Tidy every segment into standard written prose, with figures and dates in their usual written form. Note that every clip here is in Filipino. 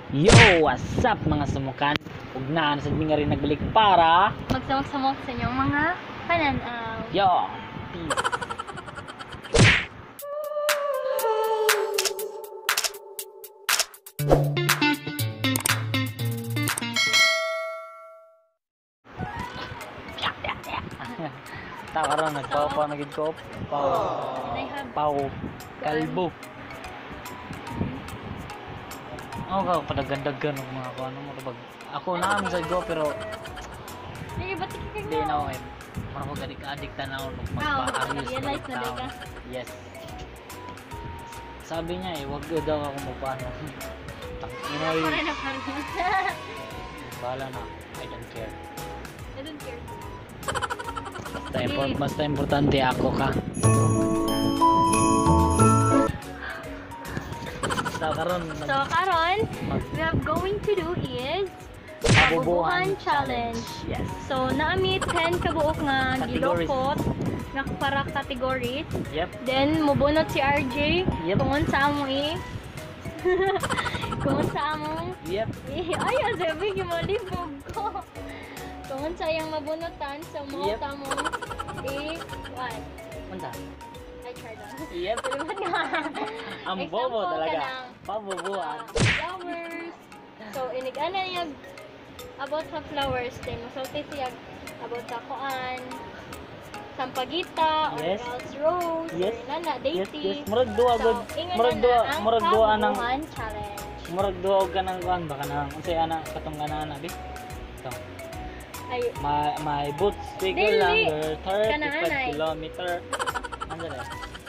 Yo, what's up mga sumukan? Huwag na sa nga rin nagbalik para magsamok-samok sa inyong mga pananaw. yo, peace. Tawa ron, nagpaw nagid ko. Pau kalbo. Ako padagandagan ng mga kuano mo kapag ako na sa go pero Ay, ba't hindi na ako eh. Parang ko adik na ako nung magpa-ayos realize na tao. ka. Yes. Sabi niya eh, wag daw ako magpaano. Inay, Ako rin ako rin. bahala na. I don't care. I don't care. Basta importante ako ka. So karon, we are going to do is Pabubuhan Pabubuhan Challenge. Yes. So, naami 10 kabuok nga Categories. gilokot nga para categories. Yep. Then, mubunot si RJ. Yep. Kung sa amo kung sa amo Yep. ay, sabi ko malibog ko. Kung sa iyang mabunutan, so mo Yep. tamong what? Unsa? I tried that. Yep. Pero nga. Ang Example bobo ka talaga. ng, Pabubuhan. flowers. So, inigana yung about sa flowers, then masulti siya about sa kuan, sampagita, or Yes. else rose, Yes. or nana, Yes, daisy. yes. Murag duwa So, gud. ingon Murag na duwa, ang murag duwa nang Pabubuhan Challenge. murag duwa ka nang kuan baka nang unsay ana katong ganana bi. Ito. Ay, My boots bigger Dili. longer 35 Kananay. kilometer. Ano na?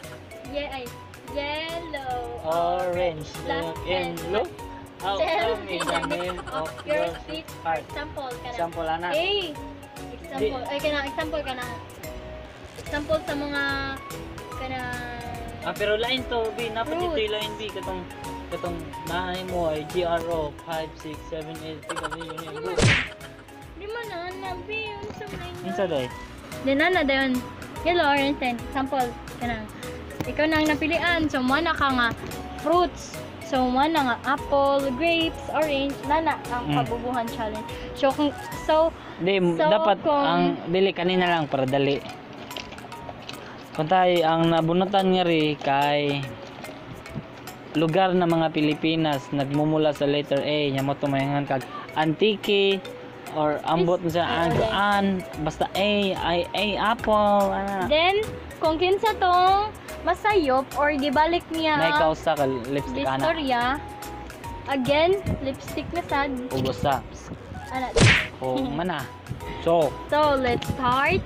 yellow, Orange, black, and blue. How tell come me is the name of your your sweet heart? example ka na. Example ana. Example, ay example ka na. Example sa mga kana Pero line to B, napat Fruits. dito yung line B katong nahay mo ay GRO 5 6 7 8 ikaw yun yung book. Di man na nabi yung sa Insa day? Then na dayon yellow, orange, and example kana. Ikaw nang napilian, so mo na ka nga fruits. So mo na nga apple, grapes, orange, nana ang Pabubuhan Challenge. So Di, So, dapat kung- ang dili kanina lang para dali. Kung tayo, ang nabunutan nga ri kay lugar na mga Pilipinas nagmumula sa letter A nya mo tumayangan kag Antique or ambot sa an basta A apple then kung kinsa tong masayop or gibalik niya may kausa ka lipstick ana istorya, again lipstick na sad. ubos sa Ana. o mana so So let's start.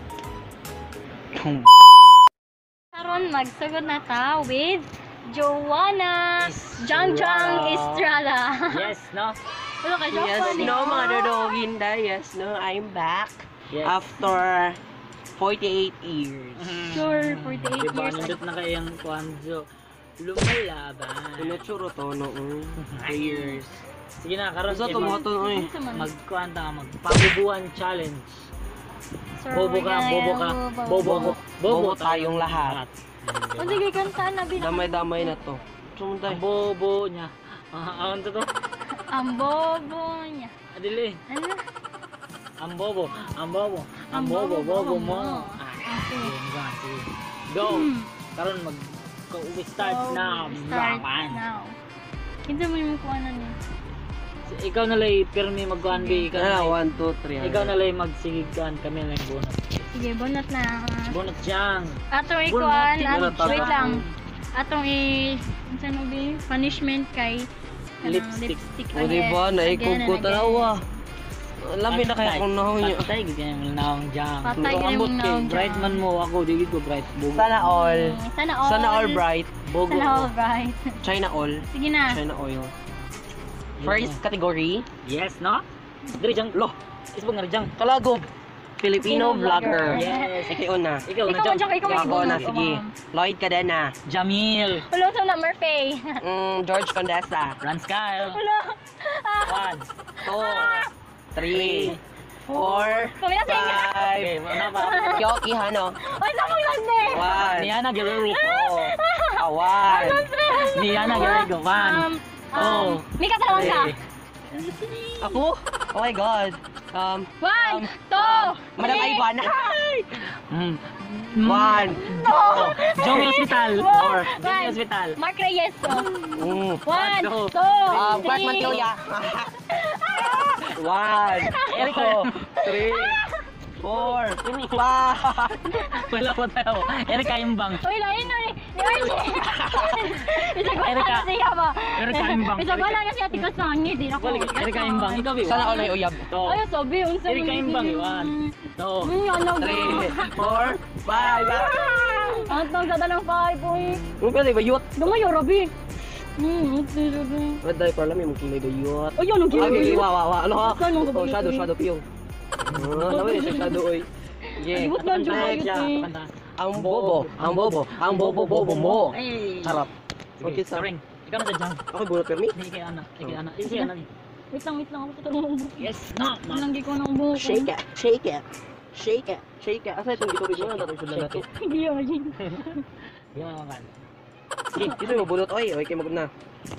Karon magsugod na ta with Joanna Jangjang Estrada. yes no Wala ka joke Yes, pa no, mga dodogin da. Yes, no, I'm back yes after 48 years. Sure, 48 diba years. nindot na kayang kwanzo lumalaban Tulo-churo to, no? 3 years. sige na karon Sa tumoto, oy. magkuanta magpabubuhan challenge Sir, bobo ka Bobo tayong lahat. Kung sige kanta na bilang Damay-damay na to. ang Sumuntay. bobo niya ang to ang bobo niya. adili Ano? ang bobo bobo mo Okay. sige go karon mag start So, now Start Raman. now. Kinsa mo yung kuha na niya? Ikaw na lay pirmi magkuhan bi ikaw na lay 1, 2, 3. ikaw na lay magsigigan kami na yung bonus Sige, bonus na. bonus diyang Atong Bonus, ikuan, tingnan wait tayo. lang. Atong ano ba yun? Punishment kay Lipstick. O diba, naikog ko talawa. Labi na kaya kung nahon niyo. patay ganyan yung naong diyang Patay ganyan ambot yung kay naong bright diyang. man mo ako dili ko bright bogo Sana all. Sana all. bright. bogo Sana all bright. China all. Sige na. China oil. First category. yes no diri jang lo isbog nga jang Kalagop. Filipino Filipino vlogger. vlogger. yes Ikaw na. ikaw na Ikaw man jang siya, ikaw man Ako na, sige. Lloyd Cadena. Jamil Hello sa na Murphy. George Condesa. Rans Kyle Hello. 2, 3, 4, Pamilya sa inyo. 5. okay ano pa Kyoki Hano. Ay, naku lang din. 1. Niana Guerrero Awan. Niana Guerrero Um, Oh. Mika sa lawan ka. Ako? Oh my God. 1, 2, Madam Ivan. Mm. 1. Joey Hospital. Or Joey Hospital. Mark Reyes. 1, 2, 3. Mark Mantoya. 1, Erika. 3, 4, 5. Wala po tayo. Erika Imbang. Uy, lain na ni Archie. Isagwala Erika. na siya ba? Erika Imbang. Isagwala na siya tikas sa hangin. Di na ko. Erika Imbang. Ikaw, Bi. Sana ako na uyab. Ay, sabi. Unsa Erika Imbang. 1, 2. Ano 3, 4, 5. Ang tang sa dalang 5, uy. Ano pala bayot? Dumayo, Rabi. Rabi. Red dye para lang yung kilay bayot. Ay, ano Okay, gila? wa. Ano ha? Saan mo Oh, gabi? shadow piyong. Tama yun siya shadow oy. Yeah. Ayot lang dyan, Next. ayot eh. Kanta. Ang bobo mo. Ay. Sarap. Sige, Okay, sa Ring. Ikaw na sa jump. Ako bunot permi. Hindi kay Ana. Kay Ana. Hindi kay Ana. Wait lang. Ako tutulong. Yes. No. Nalanggi ko ng buhok. Shake it. Asa itong gituri mo na tatong na to. Hindi yun. Yung mga kan. Sige, dito mo bunot oy. Okay, magod na.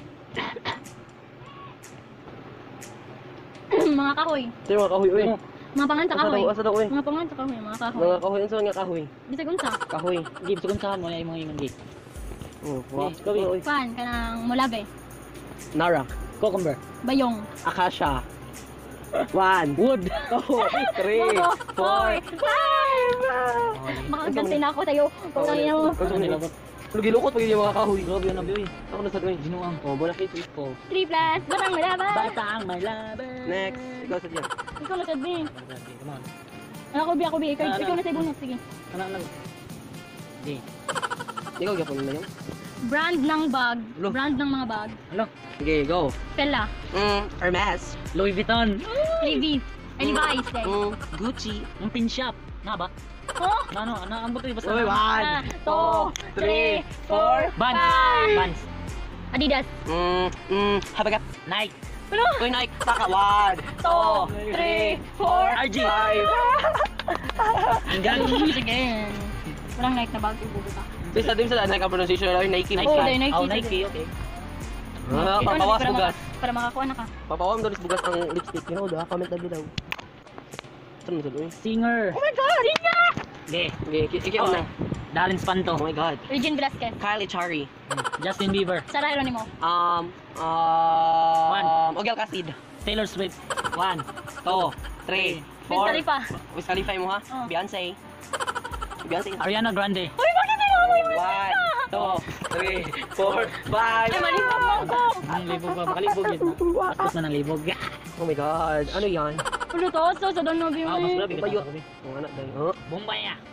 Mga kahoy. Ito yung mga kahoy oy. Mga pangan sa kahoy. Asa daw oy. Mga pangan sa kahoy. Mga kahoy. Mga kahoy, ano nga kahoy? Bisag unsa. Kahoy. Give sa kunsa mo ay mga ingon gi. Oh, wow. Gabi. Oy. Pan, kanang mulabe. Nara. Cucumber. Bayong. Akasha. 1, Wood. 2, 3, 4. 5! Makaganti na ako sa'yo. Kung ano mo. Ano nilabot? Lugilukot pag yung mga kahoy. Grabe na biyoy. Ako na sa doy. Ginuang. Oh, bola kito. 3 plus. Batang malaban. Batang may laban. Next, ikaw sa diyan. Ikaw na sabi. Come on. Ako bi. Ikaw na sa bunot. Sige. Ano. Di. Ikaw gapon na yun. Brand ng bag. Lo. Brand ng mga bag. Ano? Sige, go. Stella. Hermes. Louis Vuitton. Levi's. Levi's. Gucci. Ang pin shop. Na ba? Oh! Ano? Ang buto basta. Uy, 1, 2, 3, 4, Vans. 5. Vans. Adidas. Habagat. Nike. Ano? Uy, Nike. Taka. 1, 2, 3, 4, RG. 5. Hanggang. Sige. Walang Nike na bag. Ibubuta. Basta din sa Nike ang pronunciation na Nike. Oh, dahil Nike. Oh, Nike. Okay. Papawas para bugas. Para makakuha na ka. Papawam daw bugas ang lipstick. You know, comment na daw. Saan mo sa doon? Singer. Oh my God! Siya! Okay. Okay, ikaw na. Dalin Spanto. Oh my God. Regine Velasquez. Kylie Chari. Justin Bieber. Sarah Geronimo. Ogel Casid. Taylor Swift. 1, 2, 3, 4. Wiz Khalifa. Wiz Khalifa mo ha? Oh. Beyonce. Ariana Grande. Uy, bakit na ako yung 1, 2, 3, 4, 5. Ay, malibog mo ako! Ang libog ba? Kalibog yun. Tapos na ng libog. Oh my God. Ano yan? Ulo to, so sa doon nabi Ah, mo mas eh. grabe ka Bayot. tayo. Oh, anak dahil. Bombay ah.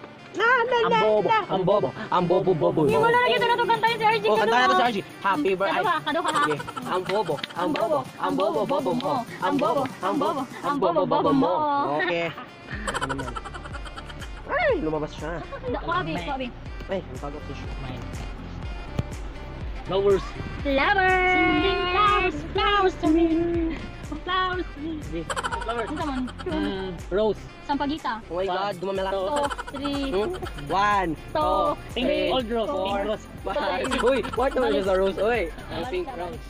Ang bobo. Yung wala lagi ito na ito kantayin si RG. Oh, kanta na to si RG. Happy birthday. Kado ka ha. Okay. Ang bobo mo. Ang bobo mo. Okay. Ito naman. Ay, lumabas siya. Kuabi. Ay, ang pagod siya. Mine. Flowers. Flowers to me. Flowers to me. Di. Flowers. Ano naman? Rose. Sampagita. Oh my God, dumamela. 2, 3, 1, 2, Pink. 3, Old rose. Pink 4, rose. 5. Uy, what naman siya sa rose? Uy. Ang pink rose.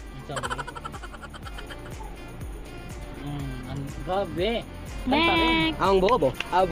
Ang grabe. Next. Ang bobo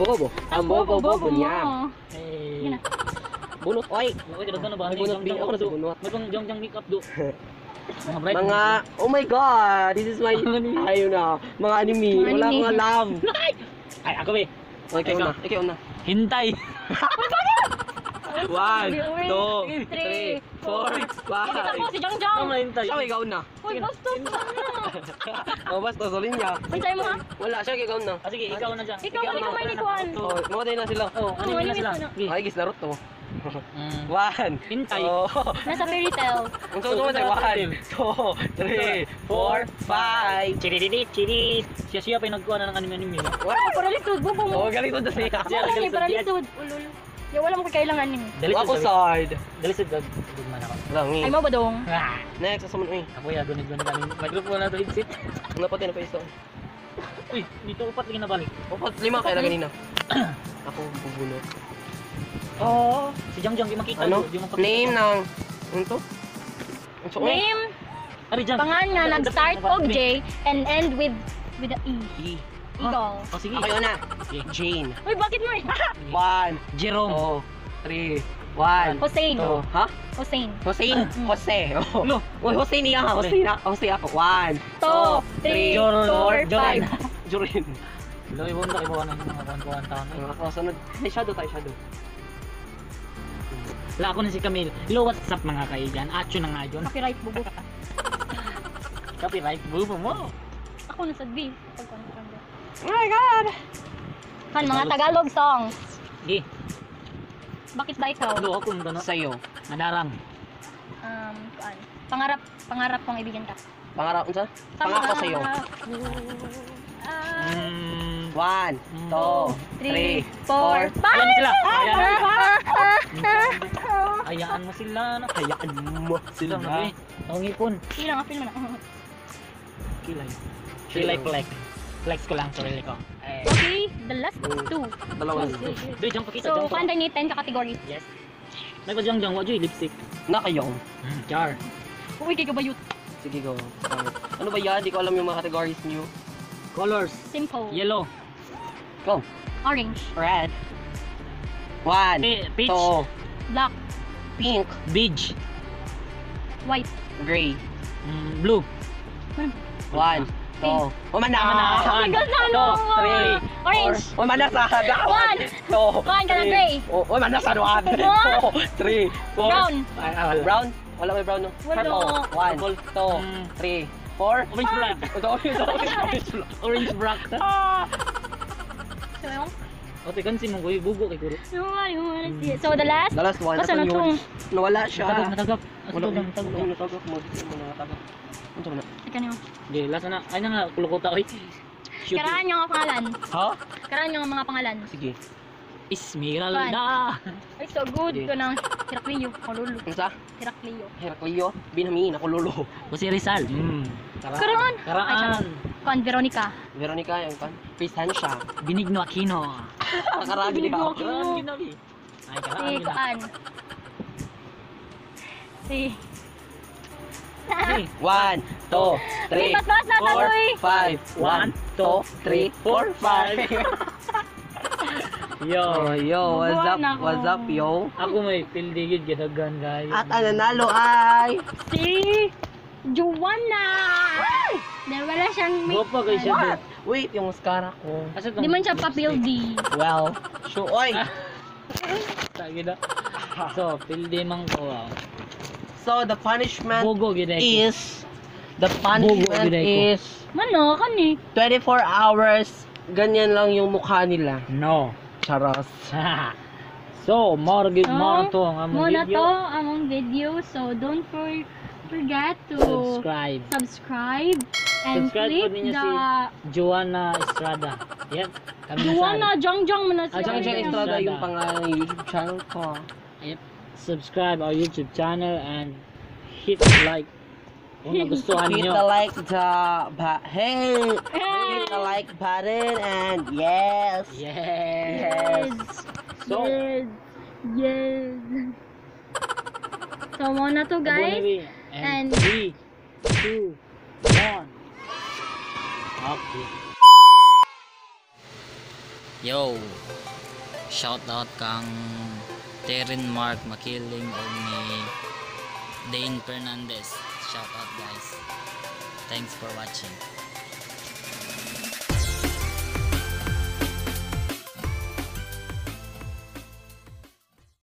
niya. Hey. Yun na. Bunot, oy. Okay, ano ba? May bunot din. Ako na sa bunot. May pang jong make up do. Mga bright. Mga, oh my God, this is my, ayun na, mga anime. Mga Wala anime. akong alam. Ay, ako eh. Ikaw na. Hintay. 1, 2, 3, 4, 5. Kita mo si Jong Jong. Ano hintay? Siya, ikaw na. Uy, basta na. Oh, basta, solin niya. Pantay mo ha. Wala, siya, ikaw na. Ah, sige, ikaw na dyan. Ikaw na may likuan. Oh, mamatay na sila. Oh, ano na sila? Sige. Ay, gis, larot to. Mm. 1, Hintay. Oh. Nasa fairy tale. Ang susunod ay 1, 2, 3, 4, 5. Chiri. Siya pa yung nagkuha na ng anime-anime. What? Para lisod, bubo mo. Oh, galing to siya. Wala ni para lisod. Ulul. Ya wala mo kailangan ni. Ako side. Dalisod ka. Dugman ako. Langi. Ay mo ba dong? Ah. Next, sasaman, uy. Ako ya, gunid-gunid kami. Microphone na to, headset. Ano pa na pa isa? Uy, dito upat lagi na balik. Opat, 5 kaya lang kanina. Ako, bubulot. Oh, si Jang di makita. Ano? Di makita. Name ng... Ano to? Ang suko? Name Ari dyan. Pangan nga nag-start og J and end with the E. E. Eagle. O sige. Ako yun na. Jane. Uy, bakit mo? 1, Jerome. 2, 3, 1. Hussein. Ha? Hussein. Hussein? Jose. Oh. No. Uy, Hussein niya ha. Hussein ako. 1, 2, 3, Jordan. 4, 5. Jorin. Lo ibon na ibuan ng mga kuan taon. Kasunod. Ay, shadow tayo, shadow. Wala ako na si Camille. Hello, what's up mga kaigan? Acho na nga yun. Copyright bubo. Copyright, bubo mo. Ako na sa B. Oh my God! Han, mga Tagalog songs. Sige. Bakit ba ikaw? Hello, ako yung gano'n. Sa'yo. Madarang. Kuan. Pangarap kong ibigan ka. Pangarap unsa? Pangako sa'yo. Mm, 1, 2, 3, 4. 5. Alam mo sila. Hayaan mo sila. Hayaan mo Sila na eh. Ang ngipon. Ilang apil mo na. Kilay. Kilay flex. Flex ko lang sarili ko. Eh. Okay, the last two. Dalawa lang. Doy, jump pakita. So, Jump pa. kanday ni 10 ka category. Yes. Nagpa-jang wajud lipstick. Nakayaw. Char. Uy, kay kabayot. Sige, go. Ano ba yan? Di ko alam yung mga categories niyo. Colors. Simple. Yellow. Go. Orange. Red. 1, Peach. 2, Black. pink, Beige. White. gray. Blue. 1, 2. Umana! One, Ikaw na, two, no. three. Orange. Umana sa One. 2, One ka na, gray. Umana sa 1, 2, 3, 4. Brown. Brown? Wala may brown no? Wala. Purple. 1, 2, 3, 4. Orange black. Orange black. So, yung? O, tikan si mong bugo kay Kuro. So, the last. The last one. Asa na Ito to? yun. Nawala siya. Natagap. Wala Natagap. ko natagap mo. Natagap. Ano ba na? Ika niyo. Di, last na. Ay na nga, kulukota. Oy. Shoot. Karaan yung mga pangalan. Ha? Karaan yung mga pangalan. Sige. Esmeralda. Ay, so good. Sige. Ito ng Heraklio. Kololo. Ano sa? Heraklio. Heraclio. Binhamin. Ako lolo. O si Rizal. Karaan. Karaan. Kuan, Veronica. Veronica yung kan. Presensya. Binigno Aquino. Nakarami ka. Karaan ginali. Ay, Si karaan ginali. Kuan. Si... 3, 1, 2, 3, Bas-bas na, Taloy. 4, 5. 1, 2, 3, 4, 5. Yo. Yo, what's up? Buwan ako. What's up, yo? Ako may pildigid gadagan guys. At ang nanalo ay... Si... Joanna! Dahil wala siyang Guwapa kay siya. What? Wait, yung mascara ko. Asa Di man siya papildi. Well, sure. Oy! Tagi na. So, pildi mang ko. So, the punishment Bogo gid is... The punishment Bogo, ginay is... Mano, kani? 24 hours. Ganyan lang yung mukha nila. No. Charos. So, morgid So, mo to ang among Muna video. to among video. So, don't forget to subscribe and Subscribe po click ninyo the... Joanna Estrada. Yep. Kami na Joanna, Jongjong mo na Ah, Diyan Jongjong Estrada Estrada. yung pangalan ng YouTube channel ko. Yep. Subscribe our YouTube channel and hit like kung nagustuhan Hit niyo. the like hit the like button and yes. Yes. So, Yes. Yes. So, muna to guys. And And- 3, 2, 1. Okay. Yo, shout out kang Terin Mark Makiling o ni Dane Fernandez. Shout out guys. Thanks for watching.